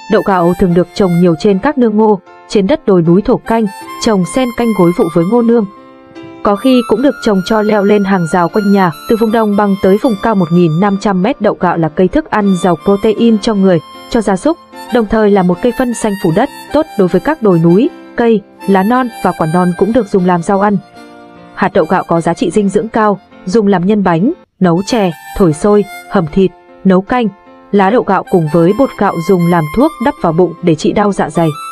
Đậu gạo thường được trồng nhiều trên các nương ngô, trên đất đồi núi thổ canh, trồng xen canh gối vụ với ngô nương. Có khi cũng được trồng cho leo lên hàng rào quanh nhà. Từ vùng đồng bằng tới vùng cao 1.500 m, đậu gạo là cây thức ăn giàu protein cho người, cho gia súc, đồng thời là một cây phân xanh phủ đất, tốt đối với các đồi núi, cây, lá non và quả non cũng được dùng làm rau ăn. Hạt đậu gạo có giá trị dinh dưỡng cao, dùng làm nhân bánh, nấu chè, thổi xôi, hầm thịt, nấu canh. Lá đậu gạo cùng với bột gạo dùng làm thuốc đắp vào bụng để trị đau dạ dày.